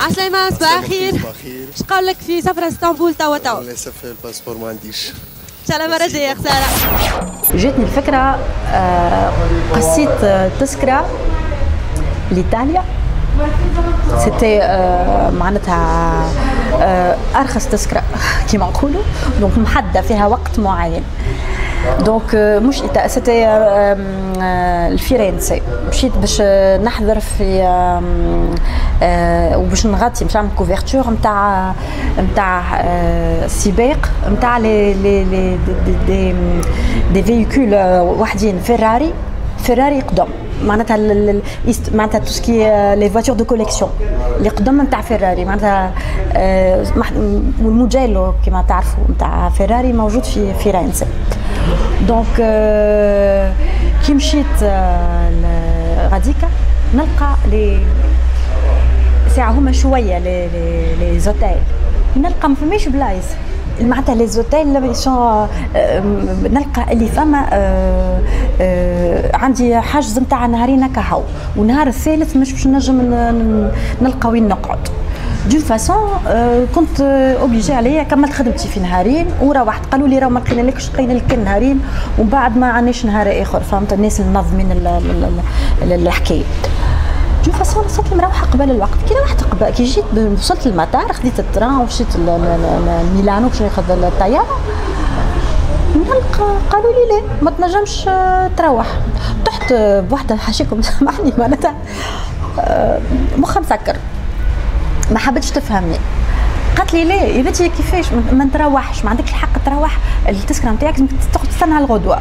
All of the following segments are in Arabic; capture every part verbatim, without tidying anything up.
عسلامة، صباح الخير. اش قال لك في سفرة اسطنبول توا توا؟ للاسف الباسبور ما عنديش. ان شاء الله المرة الجاية. خسارة. جاتني الفكرة، قصيت تذكرة لإيطاليا. سيتي معناتها أرخص تذكرة كيما نقولوا، دونك محددة فيها وقت معين. دونك مش إيطاليا، سيتي الفرنسي. مشيت باش نحضر في وباش نغطي باش نعمل كوفرتور نتاع نتاع سباق نتاع لي لي لي دي دي فييكول وحدين فيراري فيراري قدم، معناتها معناتها تو سكي لي فواتور دو كوليكسيون اللي قدم نتاع فيراري، معناتها الموديل كما تعرفوا نتاع فيراري موجود في فرنسا. دونك كي مشيت غاديكا نلقى لي ساعة هما شويه لي لي لي زوتيل، نلقى ما فماش بلايص معناتها لي زوتيل سون. نلقى اللي فما عندي حجز نتاع نهارين هكا هاو، ونهار الثالث مش باش نجم نلقى وين نقعد. دون فاسون كنت اوبليجي عليا كملت خدمتي في نهارين وروحت. قالوا لي راه ما لقينالكش، لقينا لك نهارين ومن بعد ما عندناش نهار اخر. فهمت الناس المنظمين الحكايه. دون فاسون وصلت مروحه قبل الوقت. كي روحت قبل كي جيت وصلت للمطار خديت التران ومشيت لميلانو باش ناخذ الطياره. نلقى قالوا لي لا ما تنجمش تروح. طحت بوحده حاشيكم سامحني معناتها مخها مسكر، ما حبتش تفهمني. قالت لي ليه يا بنتي كيفاش ما نتروحش، ما عندكش الحق تروح، التذكره نتاعك تاخذ تستنى على الغدوه.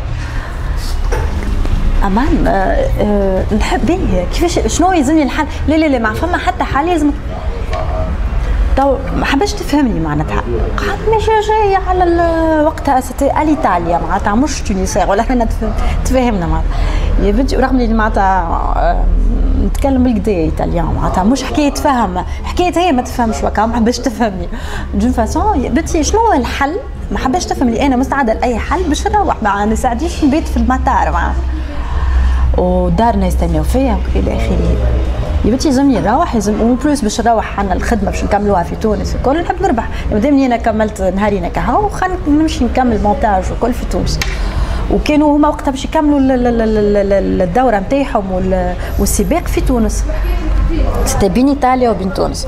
امان أه أه نحب بيه كيفاش شنو يلزمني الحل؟ لا لا لا ما فما حتى حل يلزمك. تو ما حبش تفهمني معناتها. قالت ماشي جايه على وقتها ستي اليطاليا معناتها مش تونسيه ولا احنا تفاهمنا معناتها يا بنتي، رغم اللي معناتها نتكلم بالكدا ايطاليان معناتها مش حكايه تفهم، حكايه هي ما تفهمش وكا ما حبش تفهمني. دون فاسون يا بنتي شنو هو الحل؟ ما حبش تفهم لي انا مستعده لاي حل باش نروح، ما نساعديش نبيت في المطار معناتها. ودارنا يستناو فيا الى اخره. يا بنتي يلزمني نروح، يلزم اون بلوس باش نروح عنا الخدمه باش نكملوها في تونس الكل. نحب نربح مادامني انا كملت نهارين هكا هاو خلينا نمشي نكمل مونتاج وكل في تونس. وكانوا هما وقتها باش يكملوا الدوره نتاعهم والسباق في تونس. سيتي بين ايطاليا وبين تونس.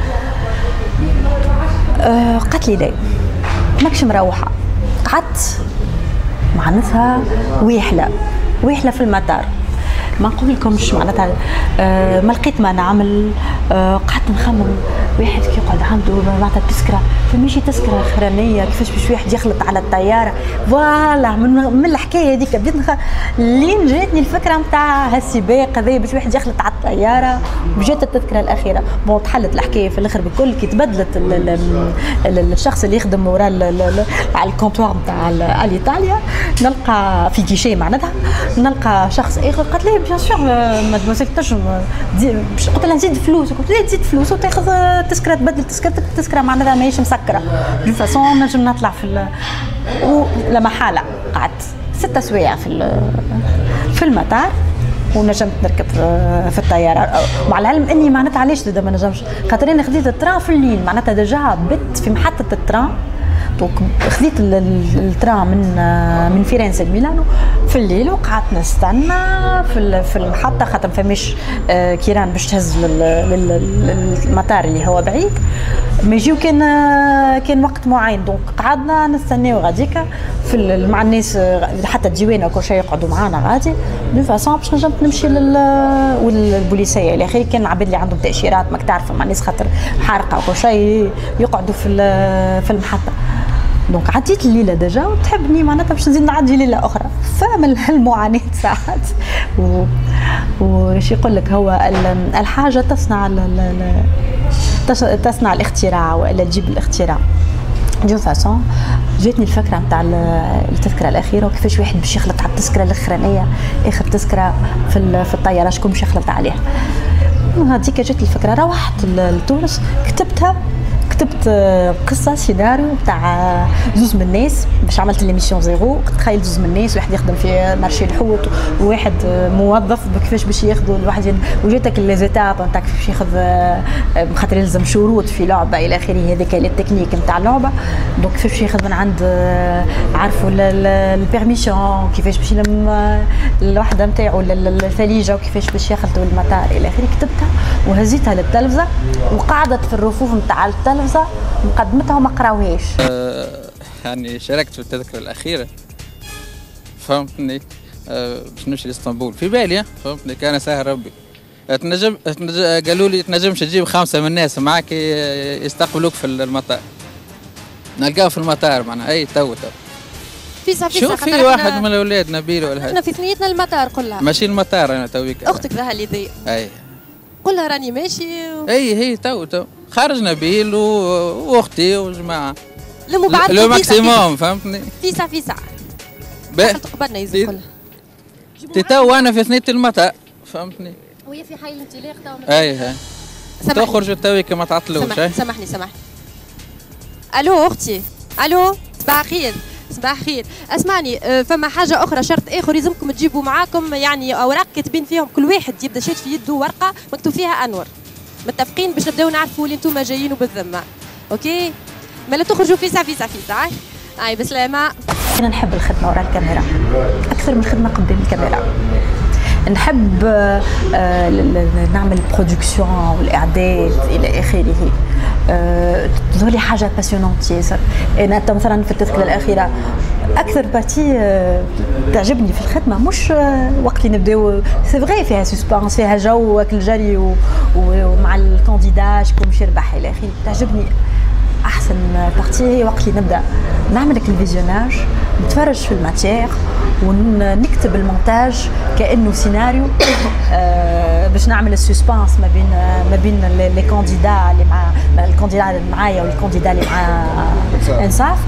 أه قالت لي لا ماكش مروحه. قعدت معناتها ويحله ويحله في المطار. ما نقول لكمش معناتها أه ما لقيت ما نعمل. أه قعدت نخمم واحد كي يقعد عنده معناتها تذكره فماشي تذكره اخرانيه كيفاش باش واحد يخلط على الطياره فوالا. من, من الحكايه هذيك بديت نخ... لين جاتني الفكره نتاع هالسباق هذا باش واحد يخلط على الطياره وجات التذكره الاخيره. بون تحلت الحكايه في الاخر بكل كي تبدلت ال ال ال الشخص اللي يخدم ورا على الكونتوار نتاع الايطاليا نلقى في كيشي معناتها نلقى شخص اخر. قالت لي بيان سور مادموزيل تنجم قلت لها نزيد فلوس. قلت لها تزيد فلوس وتاخذ تذكره تبدل تذكرتك التذكره معناتها ماهيش مسكره. دون فاسون نجم نطلع في ولا محاله. قعدت ستة سوايع في في المطار ونجمت نركب في الطياره. مع العلم اني معناتها علاش زاد ما نجمش خاطر انا خديت التران في الليل معناتها ديجا بت في محطه التران. دونك خديت التران من من فرنسا لميلانو في الليل وقعدت نستنى في في المحطه خاطر فماش كيران باش تهز للمطار اللي هو بعيد ما يجيو. كان كان وقت معين دونك قعدنا نستناو غاديكا في مع الناس حتى الديوانه وكل شيء يقعدوا معانا غادي دو فاسون باش نجم نمشي لل والبوليسيه الى اخره. كان العباد اللي عندهم تاشيرات ماك تعرف مع الناس خاطر حارقه وكل شيء يقعدوا في في المحطه. دونك عديت الليله ديجا وتحبني معناتها باش نزيد نعدي ليله اخرى. فمن المعاناه ساعات و وش يقول لك هو الحاجه تصنع تصنع الاختراع والا تجيب الاختراع. دون فاسون جاتني الفكره نتاع التذكره الاخيره وكيفاش واحد باش يخلط على التذكره الاخرانيه اخر تذكره في في الطياره شكون باش يخلط عليها. هذيك جات الفكره روحت لتونس كتبتها كتبت قصه سيناريو تاع زوز من الناس باش عملت ليميسيون زيرو. تخيل زوز من الناس، واحد يخدم في مارشي الحوت وواحد موظف كيفاش باش ياخذوا الواحد، وجاتك لي زيتاب نتاع كيفاش ياخذ خاطر يلزم شروط في لعبه الى اخره. هذيك هي التكنيك نتاع اللعبه. دونك كيفاش ياخذ من عند عارفوا البيرميسيون، كيفاش باش يلم الوحده نتاعو الثليجه، وكيفاش باش ياخذوا المطار الى اخره. كتبتها وهزيتها للتلفزه وقعدت في الرفوف نتاع التلفزه مقدمتها وما قراوهاش. أه يعني شاركت في التذكره الاخيره، فهمتني؟ أه باش نمشي لاسطنبول في بالي، فهمتني؟ كان سهل ربي. تنجم قالوا لي تنجمش تجيب خمسه من الناس معاك يستقبلوك في المطار. نلقاه في المطار معناها. اي تو تو فيسا فيسا شوف في واحد من الاولاد نبيل ولا احنا في ثنيتنا المطار. قلها ماشي المطار انا تويك. اختك ذا اللي ضيق. اي قلها راني ماشي و... اي هي تو تو خارج نبيل واختي وجماعه لمو بعد لو ماكسيموم، فهمتني؟ فيسا فيسا تقبلنا يزي كلها. تي تو انا في ثنية المطار، فهمتني؟ وهي في حي الانطلاق تو. اي هاي تخرج تويك ما تعطلوش. سامحني سامحني سامحني. الو اختي، الو صباح الخير. صباح الخير، اسمعني، فما حاجه اخرى، شرط اخر لازمكم تجيبوا معاكم يعني اوراق كاتبين فيهم، كل واحد يبدا شاد في يده ورقه مكتوب فيها انور. متفقين باش نبداو نعرفوا اللي انتم جايين بالذمه. اوكي مالا تخرجوا فيسا فيسا فيسا. اي بسلامه. انا نحب الخدمه ورا الكاميرا اكثر من الخدمه قدام الكاميرا. نحب نعمل برودكسيون والاعداد الى اخره. تظهر لي حاجه باسيونونت ياسر. انا مثلا في التذكره الاخيره اكثر بارتي تعجبني في الخدمه مش وقت اللي نبداو سي فغي فيها سسبانس، فيها جو وكل جري ومع الكانديدا شكون باش يربح الى اخره. تعجبني احسن بارتي هي وقت اللي نبدا نعمل لك الفيزيوناج، نتفرج في الماتير ونكتب المونتاج كانه سيناريو. آه باش نعمل السسبانس ما بين ما بين لي كانديدا اللي مع الكانديدا اللي معايا والكانديدا اللي مع انصاف،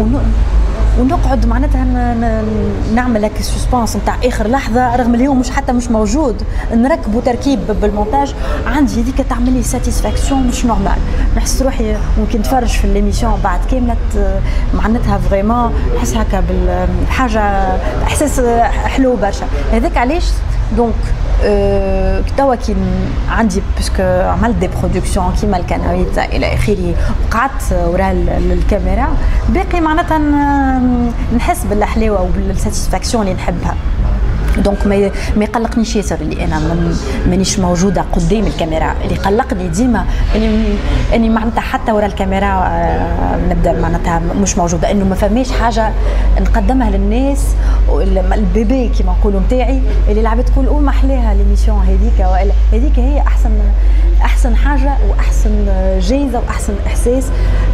ونقعد معناتها نعمل هكا السسبانس نتاع اخر لحظه رغم اليوم مش حتى مش موجود. نركبوا تركيب بالمونتاج عندي هذيك تعمل لي ساتيسفاكسيون مش نورمال. نحس روحي ممكن نتفرج في الليميسيون بعد كامله معناتها فريمون نحس هكا بالحاجه احساس حلو برشا. هذاك علاش دونك أه توا كي عندي باسكو عملت دي برودكسيون كيما الكناويتا الى اخره وقعدت وراء الكاميرا باقي معناتها نحس بالحلاوه وبالساتيسفاكسيون اللي نحبها. دونك ما ما يقلقنيش ياسر اللي انا مانيش موجوده قدام الكاميرا. اللي قلقني ديما اني اني معناتها حتى ورا الكاميرا نبدا معناتها مش موجوده، انه ما فماش حاجه نقدمها للناس. البيبي كيما نقولوا نتاعي اللي لعبت تقول او ما احلاها ليميسيون هذيك، والا هذيك هي احسن احسن حاجه واحسن جايزه واحسن احساس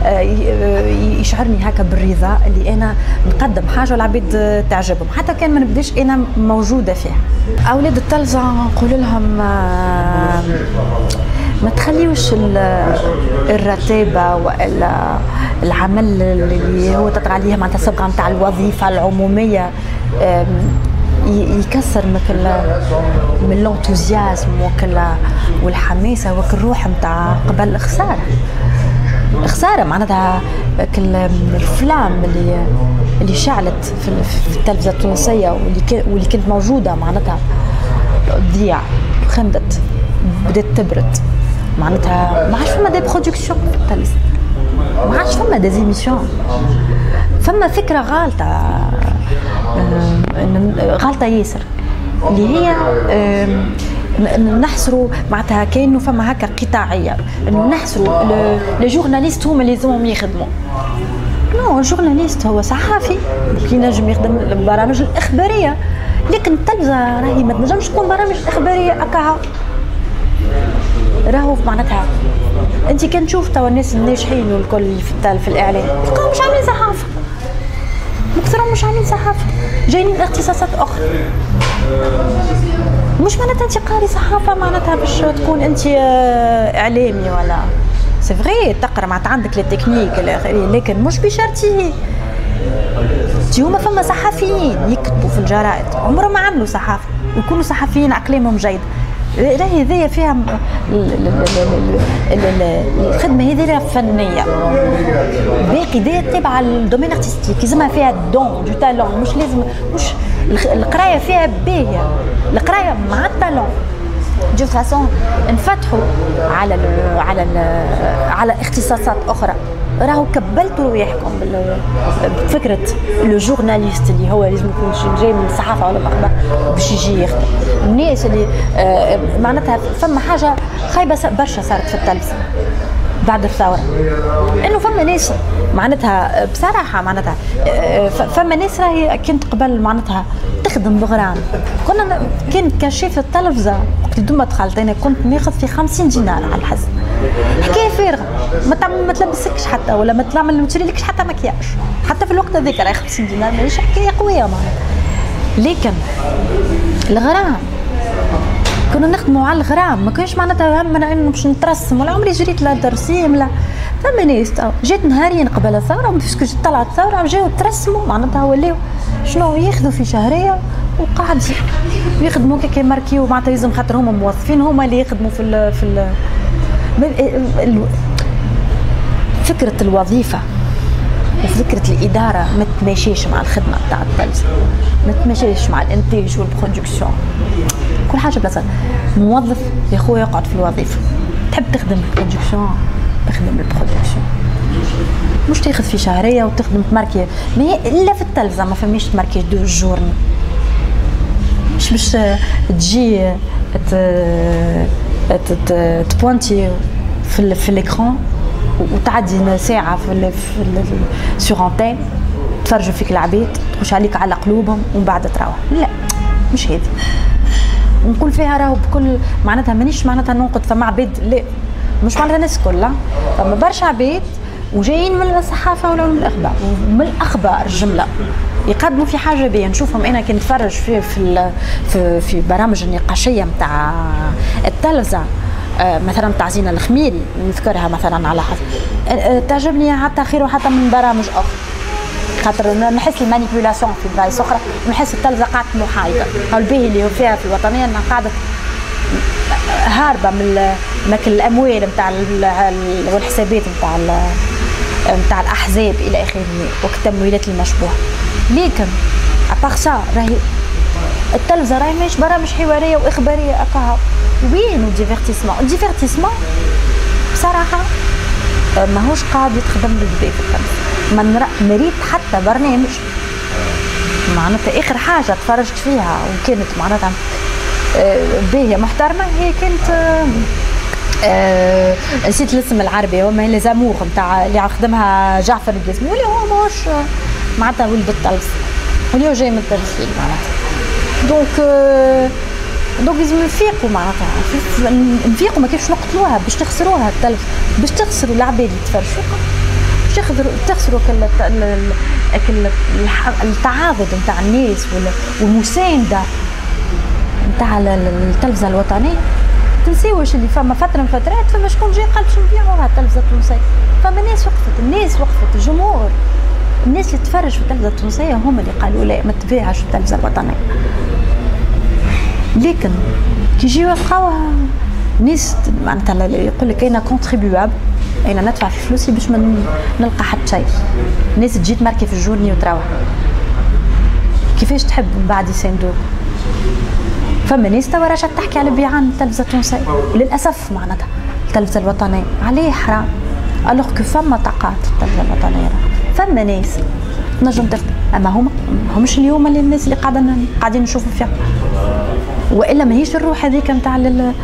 يشعرني هكا بالرضا اللي انا نقدم حاجه والعباد تعجبهم حتى كان ما نبداش انا موجوده فيها. اولاد التلفزه نقول لهم ما تخليوش الرتابه والا العمل اللي هو تطرح عليه معناتها الصبغه نتاع الوظيفه العموميه يكسر مثل من الانتوزيازم وكل والحماسه وكل الروح نتاع قبل الخساره. خساره معناتها كل الافلام اللي اللي شعلت في التلفزه التونسيه واللي واللي كانت موجوده معناتها تضيع خمدت بدات تبرد. معناتها ما عادش فما دي برودكسيون في التلفزه، ما عادش فما دي زيميسيون، فما فكره غالطه غلطه ياسر اللي هي نحصروا معناتها كانه فما هكا قطاعيه انه نحصروا لي جورناليست هما اللي لازمهم يخدموا. نو الجورناليست هو صحافي ينجم يخدم البرامج الاخباريه، لكن التلفزه راهي ما تنجمش تكون برامج اخباريه هكا. راهو معناتها انت كان تشوف توا الناس الناجحين والكل في في الاعلام تلقاهم مش عاملين صحافه، مكثرهم مش عاملين صحافه، جايين اختصاصات اخرى. مش معناتها انت قاري صحافه معناتها باش تكون انت اعلامي ولا سي فغي تقرا معناتها عندك لي تكنيك لكن مش بشرطه. تي هما فما صحفيين يكتبوا في الجرائد عمرهم ما عملوا صحافه ويكونوا صحفيين اقلامهم جيد، راهي هذيا فيها الخدمه هذه فنيه، باقي دي تبع الدومين ارتستيك لازمها فيها دون دو تالون، مش لازم مش القرايه فيها باهيه، القرايه مع التالون دو فاسون نفتحوا على ال على ال على اختصاصات اخرى. راهو كبلتوا رواحكم بفكره لو جورناليست اللي هو لازم يكون جاي من الصحافه ولا الاخبار باش يجي يخدم. الناس اللي آه معناتها فما حاجه خايبه برشا صارت في التلفزه بعد الثوره، انه فما ناس معناتها بصراحه معناتها فما ناس راهي كنت قبل معناتها تخدم بغرام. كنا كان كشيف التلفزه وقت دوما دخلت انا كنت ناخذ في خمسين دينار على الحسب، حكايه فارغه، ما تعمل ما تلبسكش حتى ولا ما تعمل ما تشريلكش حتى مكياج، حتى في الوقت هذاك راهي خمسين دينار ماهيش حكايه قويه معناتها. لكن الغرام كنا نخدموا على الغرام، ما كانش معناتها همنا انه باش نترسم، ولا عمري جريت لا ترسيم لا فما ناس جات نهارين قبل الثوره باسكو جات طلعت الثوره جاو ترسموا معناتها ولاو شنو ياخذوا في شهريه وقاعد يخدموا كي ماركيو معناتها لازم خاطر هما موظفين هما اللي يخدموا في ال في ال فكره الوظيفه وفكره الاداره ما تماشيش مع الخدمه تاع التلفزه، ما تماشيش مع الانتاج والبرودكسيون، كل حاجه بلاصه. موظف يا خويا يقعد في الوظيفه، تحب تخدم البرودكسيون تخدم البرودكسيون، مش تاخذ في شهريه وتخدم تماركي. ما هي الا في التلفزه ما فماش تماركي دو جورني، مش باش تجي تبوانتي في في الاكران وتعدي ساعه في سور انتين تفرجوا فيك العباد تخش عليك على قلوبهم ومن بعد تروح. لا مش هذه نقول فيها راهو بكل معناتها مانيش معناتها ننقد فما عباد، لا مش معناتها الناس كلها، فما برشا عباد وجايين من الصحافه ولا من الاخبار ومن الاخبار الجمله يقدموا في حاجه باهيه. نشوفهم انا كي نتفرج في في في, في برامج النقاشيه نتاع التلفزه آه مثلا تاع زينه الخميري نذكرها مثلا على حسب آه تعجبني حتى خير وحتى من برامج اخرى، خاطر نحس المانيبيولاسيون في برايس اخرى، نحس التلفزه قاعده محايده. الباهي اللي هو فيها في الوطنيه انها قاعده هاربه من ماكل الاموال نتاع والحسابات نتاع نتاع الاحزاب الى اخره وقت التمويلات المشبوهه. لكن ابار سا راهي التلفزه راهي ماهيش برامج حواريه واخباريه اكاها وين وديفيرتيسمون. الديفيرتيسمون بصراحه ماهوش قاعد يتخدم بالبدا في التلفزه. ما نريد حتى برنامج معناتها اخر حاجه تفرجت فيها وكانت معناتها باهيه محترمه هي كانت أه نسيت الاسم العربي، هما لي زامور نتاع اللي خدمها جعفر القاسمي واللي هو ماهوش معناتها ولد التلفزه واللي هو جاي من التمثيل معناتها. دونك أه دونك لازم نفيقوا معناتها نفيقوا، ما كيفاش نقتلوها باش تخسروها التلفزه، باش تخسروا العباد اللي تفرجوا، باش تخسروا تخسروا كل التعاضد نتاع الناس والمسانده نتاع التلفزه الوطنيه. تنسيوش اللي فما فتره من فترات فما شكون جاي قال باش نبيعوها التلفزه التونسيه، فما ناس وقفت، الناس وقفت، الجمهور الناس اللي تفرج في التلفزه التونسيه هم اللي قالوا لا ما تبيعش التلفزه الوطنيه. لكن كي يجيو يلقاوها ناس معناتها يقول لك انا كونتريبيوابل، انا ندفع في فلوسي باش ما نلقى حتى شيء، ناس تجي تماركي في الجورني وتروح، كيفاش تحب من بعد يساندوك؟ فما ناس توا راجعه تحكي على بيعان التلفزه التونسيه وللاسف معناتها التلفزه الوطنيه عليه حرام، الوغ كو فما طاقات التلفزه الوطنيه، فما ناس تنجم تخدم، اما هما همش اليوم اللي الناس اللي قاعدين قاعدين نشوفوا فيها، والا ماهيش الروح هذيك نتاع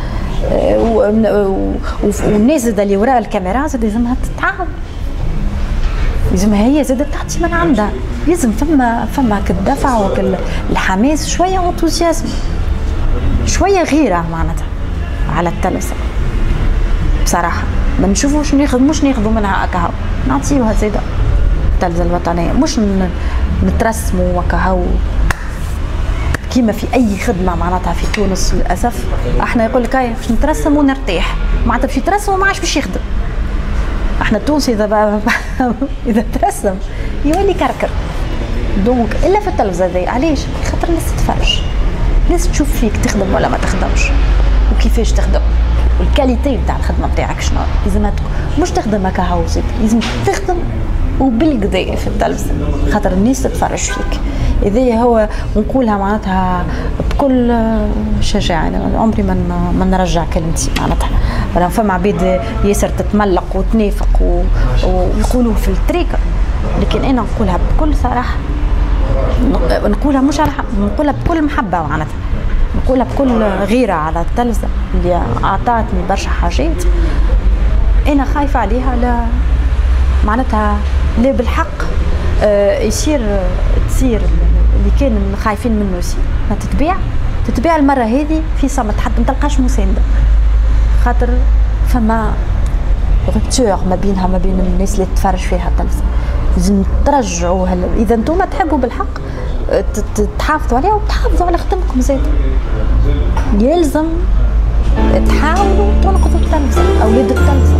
والناس زاد اللي وراء الكاميرا زاد لازمها تتعاون، لازمها هي زادت تعطي من عندها، لازم فما فما كالدفع وكالحماس شويه انتوزيازم شويه غيره معناتها على التلفزه بصراحه. ما نشوفوش ناخذ ناخذوا منها اكاهو نعطيوها زاده التلفزه الوطنيه، مش نترسموا وكاهو كيما في اي خدمه معناتها في تونس. للاسف احنا يقول لك هاي باش نترسم ونرتاح، معناتها باش يترسم وما عادش باش يخدم. احنا التونسي اذا اذا ترسم يولي كركر. دونك الا في التلفزه ذي علاش؟ خاطر الناس تتفرج، الناس تشوف فيك تخدم ولا ما تخدمش. وكيفاش تخدم والكاليتي نتاع الخدمه نتاعك شنو لازم مش تخدم هكا هاوزت لازم تخدم وبالقدا في التلفزه خاطر الناس تتفرج فيك. إذا هو ونقولها معناتها بكل شجاعة أنا عمري ما ما نرجع كلمتي معناتها راه فما عباد ياسر تتملق وتنافق ويقولوا في التريكة لكن أنا نقولها بكل صراحة نقولها مش على نقولها بكل محبة معناتها نقولها بكل غيرة على التلفزة اللي أعطتني برشا حاجات أنا خايفة عليها لا معناتها لا بالحق آه يصير تصير اللي كان خايفين منه يصير ما تتبيع تتبيع المرة هذه في صمت حتى ما تلقاش مساندة خاطر فما رupture ما بينها ما بين الناس اللي تتفرج فيها التلفزة لازم ترجعوا هل... إذا أنتم تحبوا بالحق تحافظوا عليها وتحافظوا على خدمتكم زاد يلزم تحاولوا تنقذوا التلفزة أولاد التلفزة.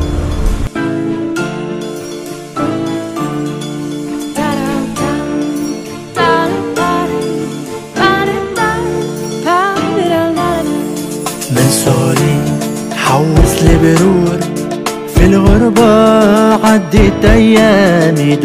من صغري حوص لي برور في الغربة عديت أيامي